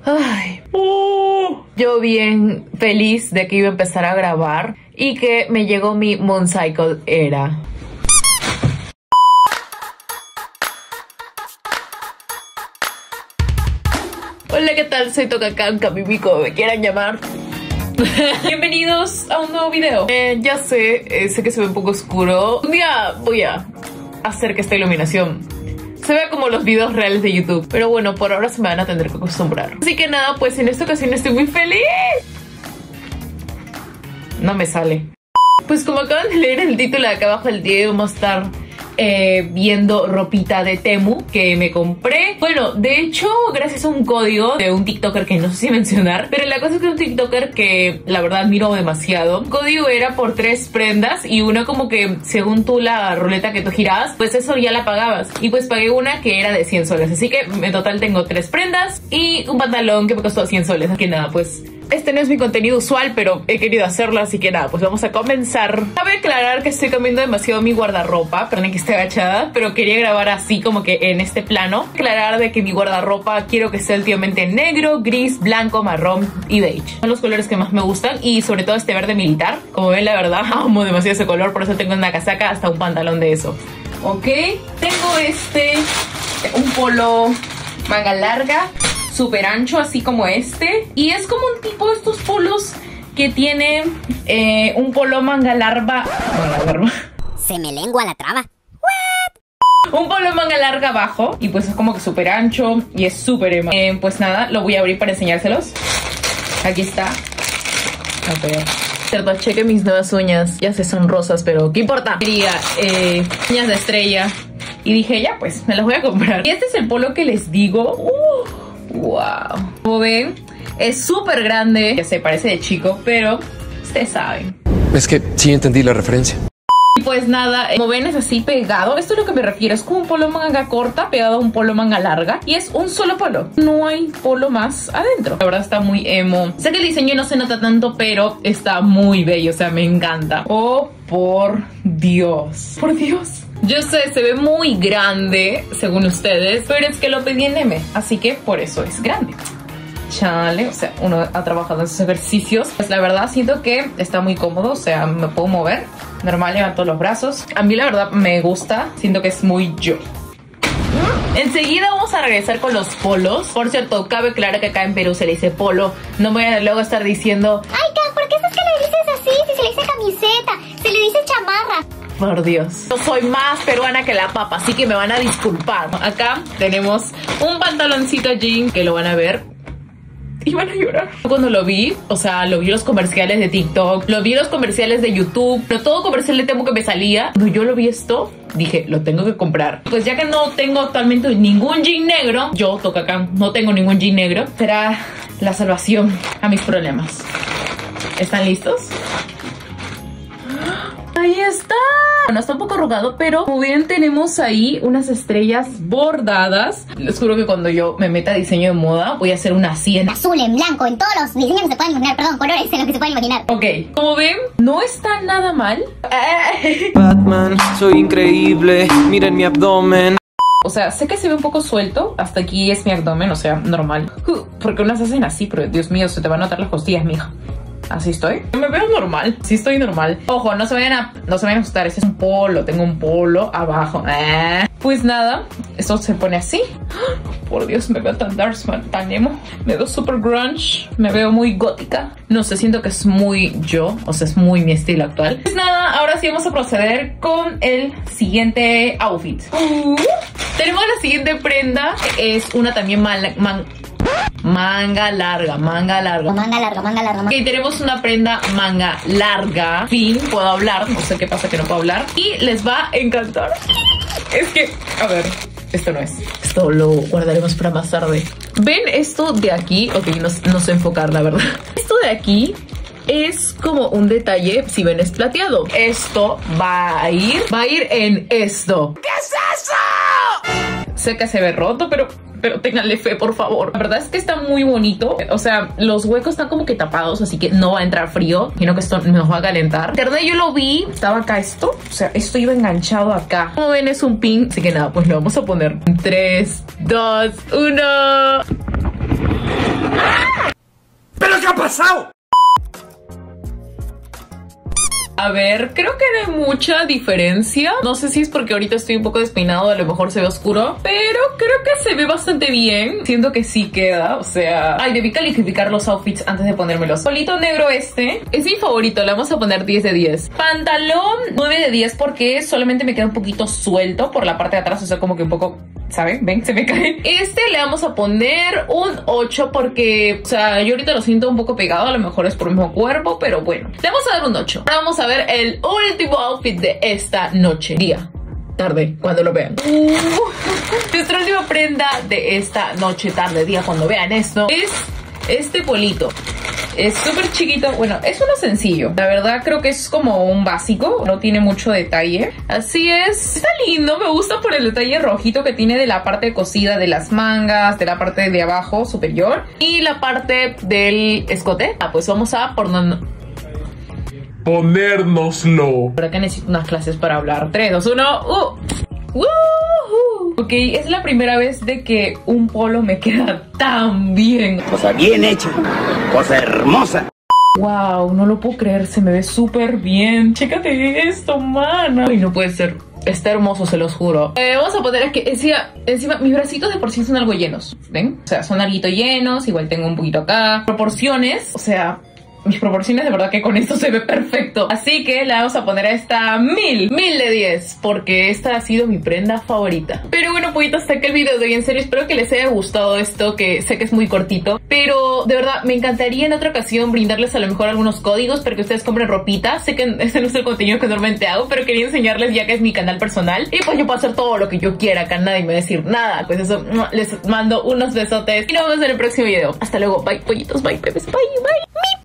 Ay, yo bien feliz de que iba a empezar a grabar y que me llegó mi Moon Cycle era. Hola, ¿qué tal? Soy Tokakan, Kamimi, como me quieran llamar. Bienvenidos a un nuevo video. Ya sé que se ve un poco oscuro. Un día voy a hacer que esta iluminación se vea como los videos reales de YouTube. Pero bueno, por ahora se me van a tener que acostumbrar. Así que nada, pues en esta ocasión estoy muy feliz. No me sale. Pues como acaban de leer el título de acá abajo del video, vamos a estar viendo ropita de Temu que me compré. Bueno, de hecho, gracias a un código de un TikToker que no sé si mencionar, pero la cosa es que es un TikToker que la verdad admiro demasiado. El código era por 3 prendas y una como que según tú la ruleta que tú girabas, pues eso ya la pagabas. Y pues pagué una que era de 100 soles. Así que en total tengo 3 prendas y un pantalón que me costó 100 soles. Así que nada, pues este no es mi contenido usual, pero he querido hacerlo, así que nada, pues vamos a comenzar. Cabe aclarar que estoy cambiando demasiado mi guardarropa, perdón que esté agachada, pero quería grabar así como que en este plano. Aclarar de que mi guardarropa quiero que sea últimamente negro, gris, blanco, marrón y beige. Son los colores que más me gustan y sobre todo este verde militar. Como ven, la verdad, amo demasiado ese color, por eso tengo una casaca hasta un pantalón de eso. Ok, tengo un polo manga larga, súper ancho, así como este. Y es como un tipo de estos polos que tiene un polo manga larga. Se me lengua la traba. Un polo manga larga abajo. Y pues es como que súper ancho y es súper emo. Pues nada, lo voy a abrir para enseñárselos. Aquí está. A ver. Cierto, cheque mis nuevas uñas. Ya sé, son rosas, pero ¿qué importa? Quería uñas de estrella. Y dije, ya pues, me las voy a comprar. Y este es el polo que les digo. Wow. Como ven, es súper grande. Ya sé, parece de chico, pero ustedes saben. Es que sí entendí la referencia. Y pues nada, como ven es así pegado. Esto es lo que me refiero, es como un polo manga corta pegado a un polo manga larga. Y es un solo polo, no hay polo más adentro. La verdad está muy emo. Sé que el diseño no se nota tanto, pero está muy bello, o sea, me encanta. Oh, por Dios. Por Dios. Yo sé, se ve muy grande, según ustedes, pero es que lo pedí en M, así que por eso es grande. Chale, o sea, uno ha trabajado en esos ejercicios. Pues la verdad siento que está muy cómodo, o sea, me puedo mover. Normal, levanto los brazos. A mí la verdad me gusta, siento que es muy yo. Enseguida vamos a regresar con los polos. Por cierto, cabe aclarar que acá en Perú se le dice polo. No voy a luego estar diciendo, Ay, Kat, ¿por qué es que le dices así? Si se le dice camiseta, se le dice chamarra. por Dios. Yo soy más peruana que la papa, así que me van a disculpar. Acá tenemos un pantaloncito jean que lo van a ver y van a llorar. Cuando lo vi, o sea, lo vi en los comerciales de TikTok, lo vi en los comerciales de YouTube, pero todo comercial de Temu que me salía. Cuando yo lo vi esto, dije, lo tengo que comprar. Pues ya que no tengo actualmente ningún jean negro, yo, Tokakan, no tengo ningún jean negro, será la salvación a mis problemas. ¿Están listos? Ahí está. Bueno, está un poco arrugado, pero como ven tenemos ahí unas estrellas bordadas. Les juro que cuando yo me meta a diseño de moda voy a hacer una así en Azul, en blanco, en todos los diseños que se pueden imaginar. Perdón, colores en los que se pueden imaginar. Ok, como ven, no está nada mal. Batman, soy increíble, miren mi abdomen. O sea, sé que se ve un poco suelto. Hasta aquí es mi abdomen, o sea, normal. Porque unas hacen así, pero Dios mío, se te van a notar las costillas, mija. Así estoy. Me veo normal. Sí estoy normal. Ojo, no se vayan a asustar. Este es un polo. Tengo un polo abajo. Pues nada, esto se pone así. Por Dios, me veo tan dark, tan emo. Me veo super grunge. Me veo muy gótica. No sé, siento que es muy yo. O sea, es muy mi estilo actual. Pues nada, ahora sí vamos a proceder con el siguiente outfit. Tenemos la siguiente prenda. Es una también manga larga. Manga larga. Ok, tenemos una prenda manga larga. Fin, puedo hablar. No sé qué pasa que no puedo hablar. Y les va a encantar. Es que, a ver, esto no es. Esto lo guardaremos para más tarde. ¿Ven esto de aquí? Ok, no sé enfocar, la verdad. Esto de aquí es como un detalle, si ven, es plateado. Esto va a ir en esto. ¿Qué es eso? Sé que se ve roto, pero ténganle fe, por favor. La verdad es que está muy bonito. O sea, los huecos están como que tapados, así que no va a entrar frío, sino que esto nos va a calentar. Internet yo lo vi, estaba acá esto. O sea, esto iba enganchado acá. Como ven, es un pin. Así que nada, pues lo vamos a poner. 3, 2, 1. ¿Qué ha pasado? A ver, creo que no hay mucha diferencia. No sé si es porque ahorita estoy un poco despeinado, a lo mejor se ve oscuro, pero creo que se ve bastante bien. Siento que sí queda, o sea... Ay, debí calificar los outfits antes de ponérmelos. Polito negro este es mi favorito, le vamos a poner 10 de 10. Pantalón 9 de 10 porque solamente me queda un poquito suelto por la parte de atrás, o sea, como que un poco... ¿Saben? ¿Ven? Se me cae. Este le vamos a poner un 8 porque, o sea, yo ahorita lo siento un poco pegado. A lo mejor es por el mismo cuerpo, pero bueno. Le vamos a dar un 8. Ahora vamos a ver el último outfit de esta noche. Día. Tarde, cuando lo vean. Nuestra última prenda de esta noche, tarde, día, cuando vean esto, es este polito. Es súper chiquito, bueno, es uno sencillo. La verdad creo que es como un básico, no tiene mucho detalle. Así es, está lindo, me gusta por el detalle rojito que tiene de la parte cosida de las mangas, de la parte de abajo superior y la parte del escote. Pues vamos a ponérnoslo. Por acá necesito unas clases para hablar. 3, 2, 1. Ok, es la primera vez de que un polo me queda tan bien. Cosa bien hecha, cosa hermosa. Wow, no lo puedo creer, se me ve súper bien. Chécate esto, mana. Ay, no puede ser. Está hermoso, se los juro. Vamos a poner aquí, encima, mis bracitos de por sí son algo llenos. ¿Ven? O sea, son algo llenos, igual tengo un poquito acá. Proporciones, o sea... Mis proporciones de verdad que con esto se ve perfecto. Así que le vamos a poner a esta 1000 de 10 porque esta ha sido mi prenda favorita. Pero bueno, pues hasta aquí el video de hoy. En serio, espero que les haya gustado esto, que sé que es muy cortito, pero de verdad me encantaría en otra ocasión brindarles a lo mejor algunos códigos para que ustedes compren ropita. Sé que ese no es el contenido que normalmente hago, pero quería enseñarles ya que es mi canal personal y pues yo puedo hacer todo lo que yo quiera. Acá nadie me va a decir nada. Pues eso, les mando unos besotes y nos vemos en el próximo video. Hasta luego, bye pollitos, bye bebés, bye.